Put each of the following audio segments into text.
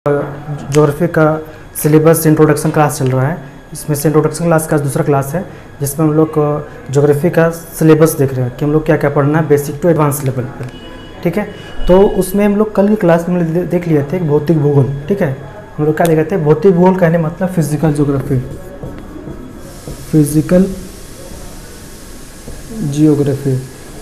Geography का syllabus introduction class चल रहा है। इसमें से इंट्रोडक्शन क्लास का दूसरा क्लास है जिसमें हम लोग ज्योग्राफी का सिलेबस देख रहे हैं कि हम लोग क्या क्या पढ़ना है बेसिक टू एडवांस लेवल पर। ठीक है, तो उसमें हम लोग कल की क्लास में देख लिए थे भौतिक भूगोल। ठीक है, हम लोग क्या देख रहे थे, भौतिक भूगोल कहने मतलब फिजिकल ज्योग्राफी, फिजिकल जियोग्राफी।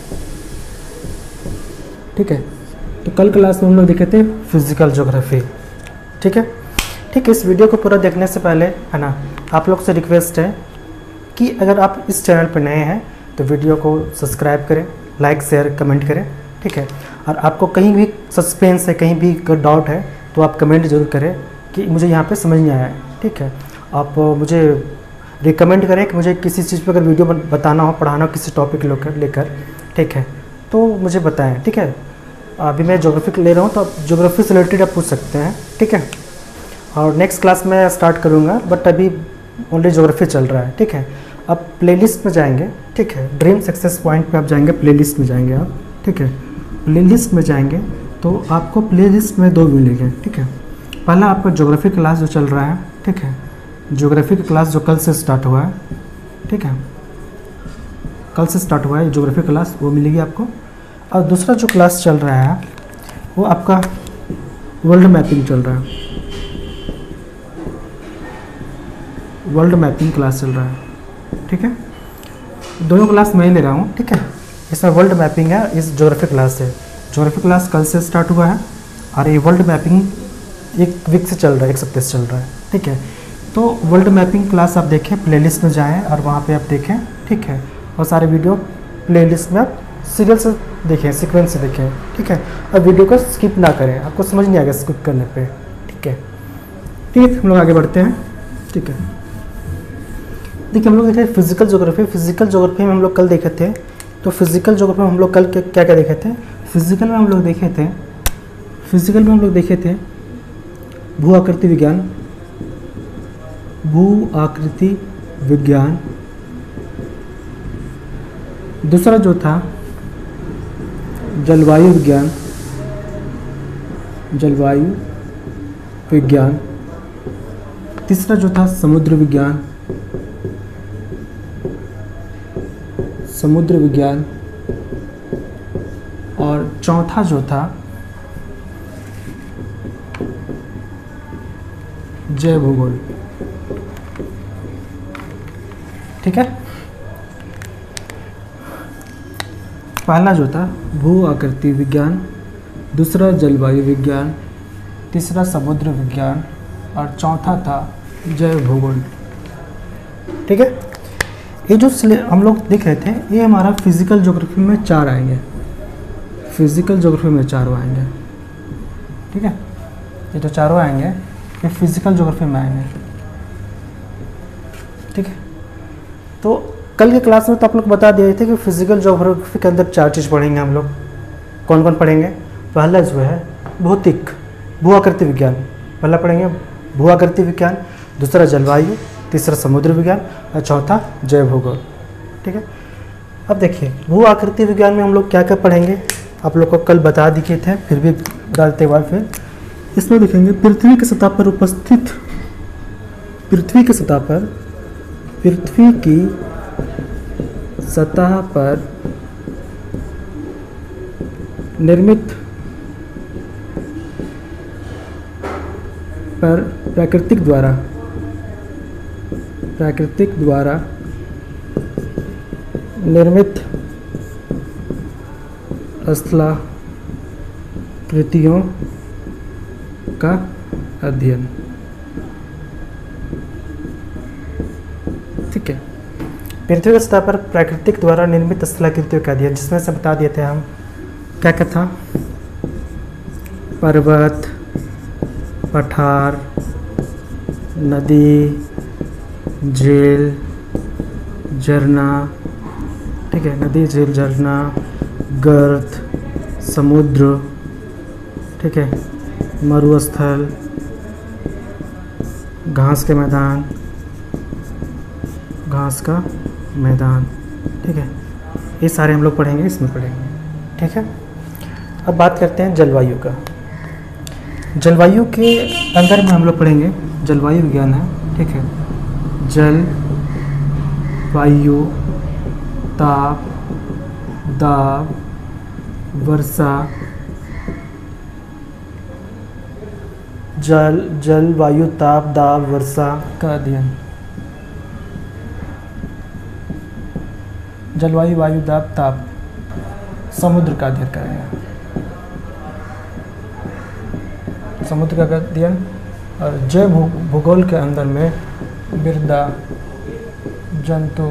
ठीक है, तो कल क्लास में हम लोग देखे थे फिजिकल ज्योग्राफी। ठीक है, ठीक है। इस वीडियो को पूरा देखने से पहले है ना, आप लोग से रिक्वेस्ट है कि अगर आप इस चैनल पर नए हैं तो वीडियो को सब्सक्राइब करें, लाइक शेयर कमेंट करें। ठीक है, और आपको कहीं भी सस्पेंस है, कहीं भी डाउट है तो आप कमेंट जरूर करें कि मुझे यहाँ पे समझ नहीं आया है। ठीक है, आप मुझे रिकमेंड करें कि मुझे किसी चीज़ पर अगर वीडियो बताना हो, पढ़ाना हो किसी टॉपिक लेकर। ठीक है, तो मुझे बताएं। ठीक है, अभी मैं ज्योग्राफी ले रहा हूँ तो आप ज्योग्राफी से रिलेटेड आप पूछ सकते हैं। ठीक है, और नेक्स्ट क्लास में स्टार्ट करूँगा, बट अभी ओनली ज्योग्राफी चल रहा है। ठीक है, अब प्लेलिस्ट में जाएंगे। ठीक है, ड्रीम सक्सेस पॉइंट पे आप जाएंगे, प्लेलिस्ट में जाएंगे आप। ठीक है, प्लेलिस्ट में जाएंगे तो आपको प्लेलिस्ट में दो मिलेंगे। ठीक है, पहला आपका ज्योग्राफी क्लास जो चल रहा है। ठीक है, ज्योग्राफी की क्लास जो कल से स्टार्ट हुआ है। ठीक है, कल से स्टार्ट हुआ है ज्योग्राफी क्लास, वो मिलेगी आपको। और दूसरा जो क्लास चल रहा है वो आपका वर्ल्ड मैपिंग चल रहा है, वर्ल्ड मैपिंग क्लास चल रहा है। ठीक है, दोनों क्लास मैं ही ले रहा हूँ। ठीक है, इसमें वर्ल्ड मैपिंग है, इस ज्योग्राफी क्लास से। ज्योग्राफी क्लास कल से स्टार्ट हुआ है और ये वर्ल्ड मैपिंग एक वीक से चल रहा है, एक सप्ताह से चल रहा है। ठीक है, तो वर्ल्ड मैपिंग क्लास आप देखें, प्लेलिस्ट में जाएं और वहाँ पे आप देखें। ठीक है, और सारे वीडियो प्लेलिस्ट में आप सीरियल से देखें, सीक्वेंस से देखें। ठीक है, और वीडियो को स्किप ना करें, आपको समझ नहीं आएगा स्किप करने पे। ठीक है, ठीक, हम लोग आगे बढ़ते हैं। ठीक है, देखिए हम लोग देखे फिजिकल ज्योग्राफी। फिजिकल ज्योग्राफी में हम लोग कल देखे थे, तो फिजिकल ज्योग्राफी में हम लोग कल क्या क्या देखे थे। फिजिकल में हम लोग देखे थे, फिजिकल में हम लोग देखे थे भू आकृति विज्ञान, भू आकृति विज्ञान। दूसरा जो था जलवायु विज्ञान, जलवायु विज्ञान। तीसरा जो था समुद्र विज्ञान, समुद्र विज्ञान। और चौथा जो था जैव भूगोल। ठीक है, पहला जो था भू आकृति विज्ञान, दूसरा जलवायु विज्ञान, तीसरा समुद्र विज्ञान और चौथा था जैव भूगोल। ठीक है, ये जो हम लोग देख रहे थे ये हमारा फिजिकल ज्योग्राफी में 4 आएंगे, फिजिकल ज्योग्राफी में 4 आएंगे। ठीक है, ये जो 4 आएंगे ये फिजिकल ज्योग्राफी में आएंगे। ठीक है, तो कल के क्लास में तो आप लोग बता दिए थे कि फिजिकल ज्योग्राफी के अंदर 4 चीज़ पढ़ेंगे हम लोग। कौन कौन पढ़ेंगे? पहला जो है भौतिक, भू आकृति विज्ञान, पहला पढ़ेंगे भू आकृति विज्ञान, दूसरा जलवायु, तीसरा समुद्र विज्ञान और चौथा जैव भूगोल। ठीक है, अब देखिए भू आकृति विज्ञान में हम लोग क्या क्या पढ़ेंगे, आप लोग को कल बता दिए थे, फिर भी डालते हुए फिर इसमें देखेंगे पृथ्वी की सतह पर उपस्थित, पृथ्वी की सतह पर, पृथ्वी की सतह पर निर्मित पर प्राकृतिक द्वारा निर्मित स्थलाकृतियों का अध्ययन। ठीक है, पृथ्वी की सतह पर प्राकृतिक द्वारा निर्मित स्थलाकृतियों का अध्ययन, जिसमें से बता दिए थे हम क्या क्या था, पर्वत, पठार, नदी, झील, झरना। ठीक है, नदी, झील, झरना, गर्त, समुद्र। ठीक है, मरुस्थल, घास के मैदान, घास का मैदान। ठीक है, ये सारे हम लोग पढ़ेंगे, इसमें पढ़ेंगे। ठीक है, अब बात करते हैं जलवायु का। जलवायु के अंदर में हम लोग पढ़ेंगे, जलवायु विज्ञान है, ठीक है। जल, वायु, ताप, दाब, वर्षा, जल वायु ताप दाब वर्षा का अध्ययन। जलवायु वायु दाब ताप समुद्र का अध्ययन करेंगे, समुद्र का अध्ययन। और जैव भूगोल के अंदर में मृदा, जंतु,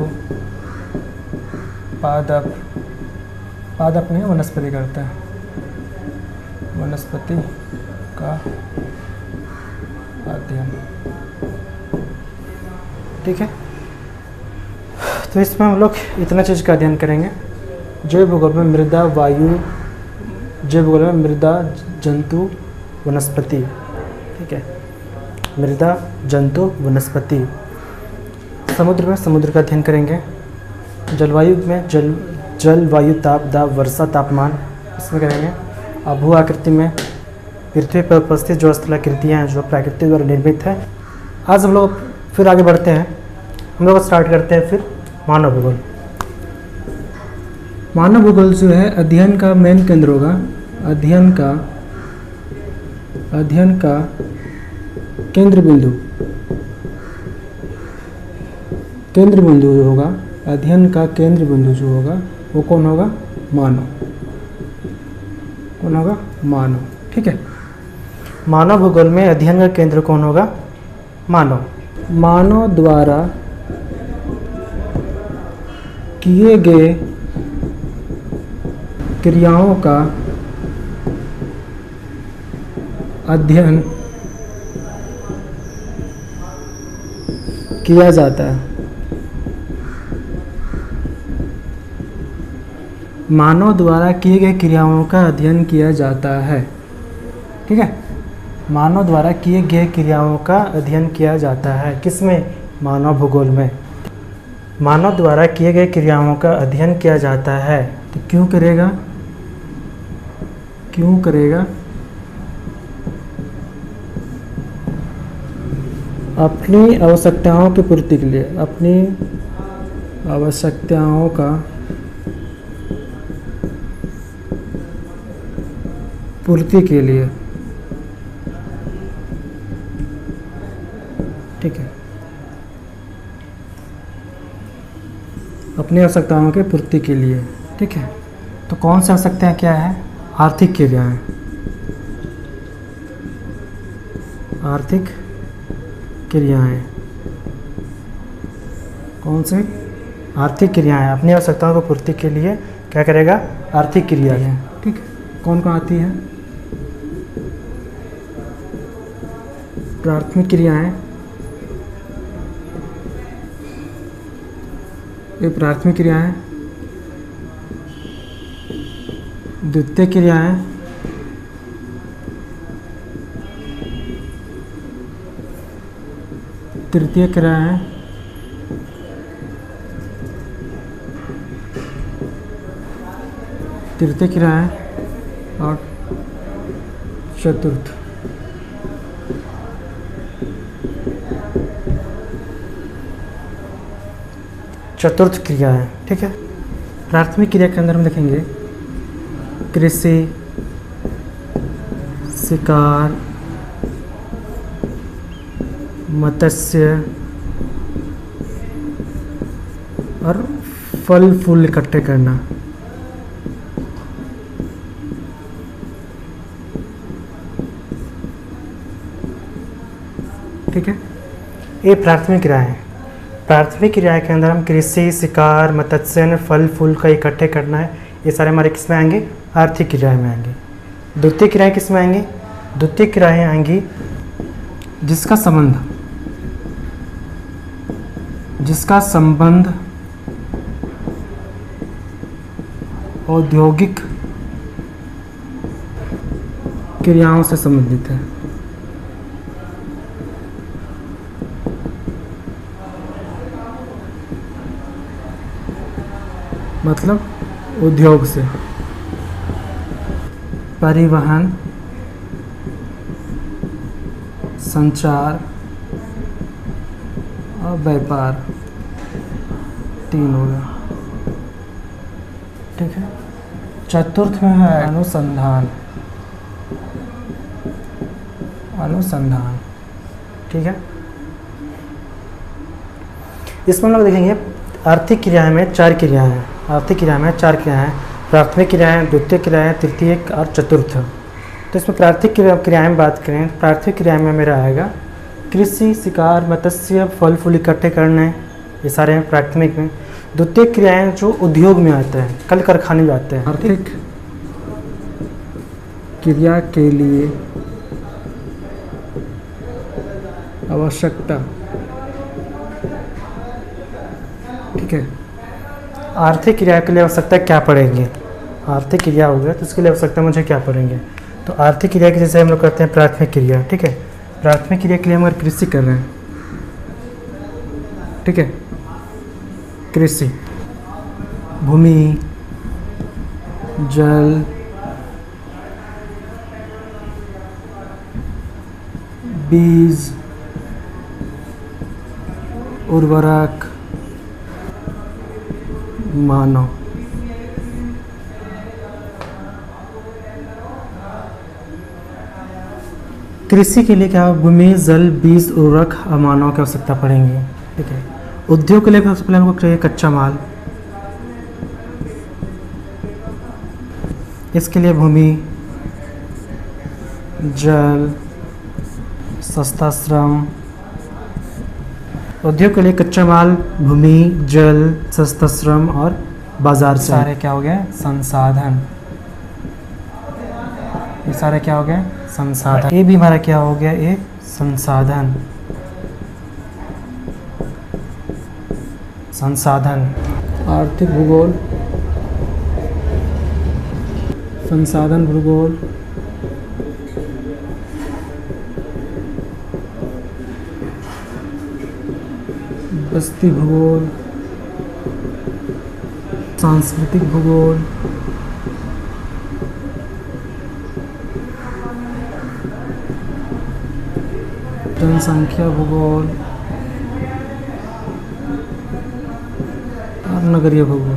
पादप, पादप नहीं वनस्पति करते हैं, वनस्पति का अध्ययन, ठीक है। तो इसमें हम लोग इतना चीज़ का अध्ययन करेंगे। जैव भूगोल में मृदा, वायु, जैव भूगोल में मृदा, जंतु, वनस्पति, ठीक है। मृदा, जंतु, वनस्पति। समुद्र में समुद्र का अध्ययन करेंगे। जलवायु में जल वायु ताप दाब वर्षा तापमान, इसमें करेंगे। और भू आकृति में पृथ्वी पर उपस्थित जो स्थलाकृतियाँ हैं जो प्रकृति द्वारा निर्मित है। आज हम लोग फिर आगे बढ़ते हैं, हम लोग स्टार्ट करते हैं फिर मानव भूगोल। मानव भूगोल जो है अध्ययन का मेन केंद्र होगा, अध्ययन का केंद्र बिंदु जो होगा, अध्ययन का केंद्र बिंदु जो होगा वो कौन होगा? मानव। कौन होगा? मानव, ठीक है। मानव भूगोल में अध्ययन का केंद्र कौन होगा? मानव। मानव द्वारा किए गए क्रियाओं का अध्ययन किया जाता है। मानव द्वारा किए गए क्रियाओं का अध्ययन किया जाता है, ठीक है। मानव द्वारा किए गए क्रियाओं का अध्ययन किया जाता है, किसमें? मानव भूगोल में। मानव द्वारा किए गए क्रियाओं का अध्ययन किया जाता है, तो क्यों करेगा? क्यों करेगा? अपनी आवश्यकताओं की पूर्ति के लिए, अपनी आवश्यकताओं का पूर्ति के लिए, ठीक है। अपनी आवश्यकताओं के पूर्ति के लिए, ठीक है। तो कौन सी आवश्यकताएं क्या है? आर्थिक क्रियाएं, आर्थिक क्रियाएं। कौन सी? आर्थिक क्रियाएं। अपनी आवश्यकताओं की पूर्ति के लिए क्या करेगा? आर्थिक क्रियाएं, ठीक है। कौन कौन आती है? प्राथमिक क्रियाएं, ये प्राथमिक क्रियाएं। द्वितीय क्रियाएं, तृतीय क्रियाएं, तृतीय क्रियाएं और चतुर्थ। चतुर्थ क्रियाएं, ठीक है। प्राथमिक क्रिया के अंदर हम देखेंगे कृषि, शिकार, मत्स्य और फल फूल इकट्ठे करना, ठीक है। ये प्राथमिक क्रिया है। प्राथमिक क्रिया के अंदर हम कृषि, शिकार, मत्स्य, फल फूल का इकट्ठे करना है, ये सारे हमारे किस में आएंगे? आर्थिक क्रियाएं में आएंगे। द्वितीय क्रियाएं किस में आएंगी? द्वितीय क्रियाएं आएंगी जिसका संबंध औद्योगिक क्रियाओं से संबंधित है। मतलब उद्योग से। परिवहन, संचार और व्यापार, 3 हो गया। ठीक है। चतुर्थ में है अनुसंधान, अनुसंधान। ठीक है। इसमें हम लोग देखेंगे आर्थिक क्रियाएं में 4 क्रियाएं हैं। आर्थिक क्रिया में 4 क्रियाएं हैं, प्राथमिक क्रियाएं, द्वितीय क्रियाएं, तृतीयक और चतुर्थ। तो इसमें प्राथमिक क्रियाएं में बात करें, प्राथमिक क्रिया में मेरा आएगा कृषि, शिकार, मत्स्य, फल फूल इकट्ठे करने, ये सारे हैं प्राथमिक में। द्वितीय क्रियाएं जो उद्योग में आते हैं, कल कारखाने में आते हैं। आर्थिक क्रिया के लिए आवश्यकता, ठीक है, आर्थिक क्रिया के लिए आवश्यकता क्या पड़ेंगे। आर्थिक क्रिया हो गया तो इसके लिए आवश्यकता मुझे क्या पड़ेंगे। तो आर्थिक क्रिया की जैसे हम लोग करते हैं प्राथमिक क्रिया। ठीक है। प्राथमिक क्रिया के लिए हम अगर कृषि कर रहे हैं, ठीक है, कृषि, भूमि, जल, बीज, उर्वरक, मानव। कृषि के लिए क्या, भूमि, जल, बीज, उर्वरक और मानव की आवश्यकता पड़ेंगी। ठीक है। उद्योग के लिए सबसे पहले हमको चाहिए कच्चा माल। इसके लिए भूमि, जल, सस्ता श्रम। उद्योग के लिए कच्चा माल, भूमि, जल, सस्ता श्रम और बाजार से सारे क्या हो गए, संसाधन। ये सारे क्या हो गए, संसाधन। ये भी हमारा क्या हो गया, ये संसाधन, संसाधन। आर्थिक भूगोल, संसाधन भूगोल, बस्ती भूगोल, सांस्कृतिक भूगोल, जनसंख्या भूगोल और नगरीय भूगोल।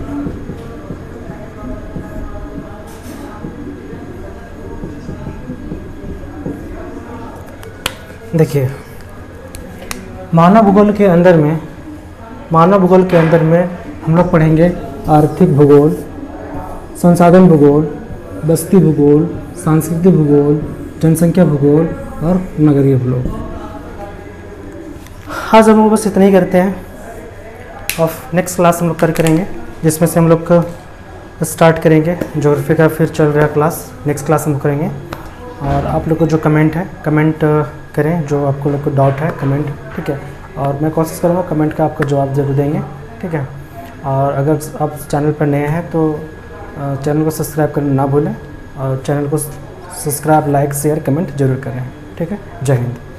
देखिए, मानव भूगोल के अंदर में, मानव भूगोल के अंदर में हम लोग पढ़ेंगे आर्थिक भूगोल, संसाधन भूगोल, बस्ती भूगोल, सांस्कृतिक भूगोल, जनसंख्या भूगोल और नगरीय भूगोल। आज हम लोग बस इतना ही करते हैं और नेक्स्ट क्लास हम लोग करेंगे, जिसमें से हम लोग स्टार्ट करेंगे ज्योग्राफी का, फिर चल रहा क्लास, नेक्स्ट क्लास हम लोग करेंगे। और आप लोग को जो कमेंट है, कमेंट करें, जो आपको लोग को डाउट है कमेंट, ठीक है। और मैं कोशिश करूँगा कमेंट का आपको जवाब ज़रूर देंगे, ठीक है। और अगर आप चैनल पर नए हैं तो चैनल को सब्सक्राइब करना ना भूलें, और चैनल को सब्सक्राइब, लाइक, शेयर, कमेंट जरूर करें, ठीक है। जय हिंद।